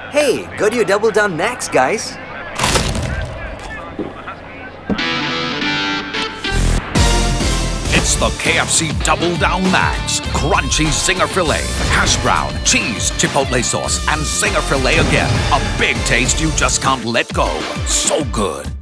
Hey, go to your Double Down Maxx, guys. It's the KFC Double Down Maxx. Crunchy Zinger Filet, hash brown, cheese, chipotle sauce, and Zinger Filet again. A big taste you just can't let go. So good.